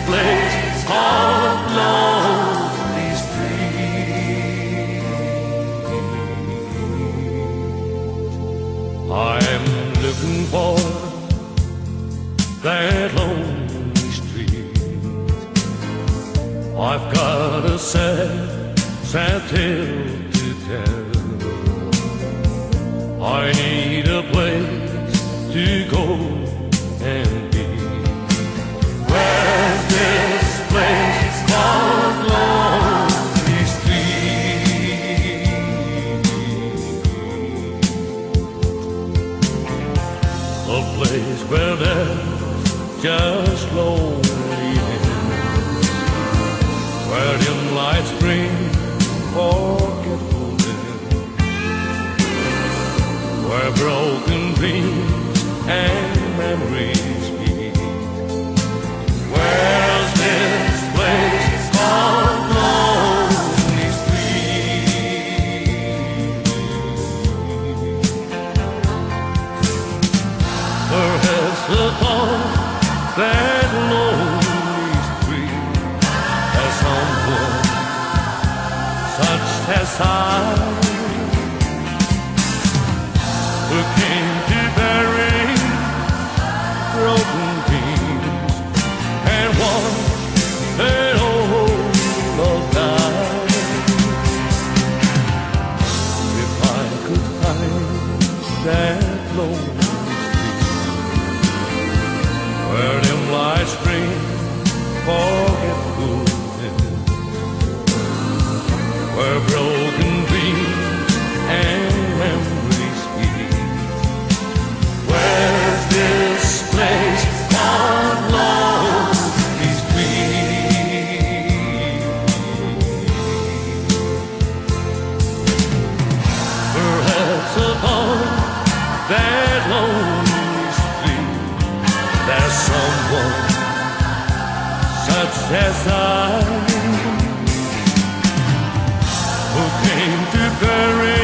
place called Lonely Street. I'm looking for that lonely street. I've got a sad, sad tale to tell. I need a place to go and be. Where's this place called Lonely Street? A place where there's just loneliness, where dim lights bring forgetfulness, where broken dreams and memories meet. Where's this place called Lonely Street? Perhaps upon that lonely street there's someone such as I, who came to bury broken dreams and watch an old love die. If I could find that lonely street, where dim lights bring forgetfulness, where broken dreams and memories meet. Where's this place called Lonely Street? Perhaps upon that lonely street there's someone such as I, who came to bury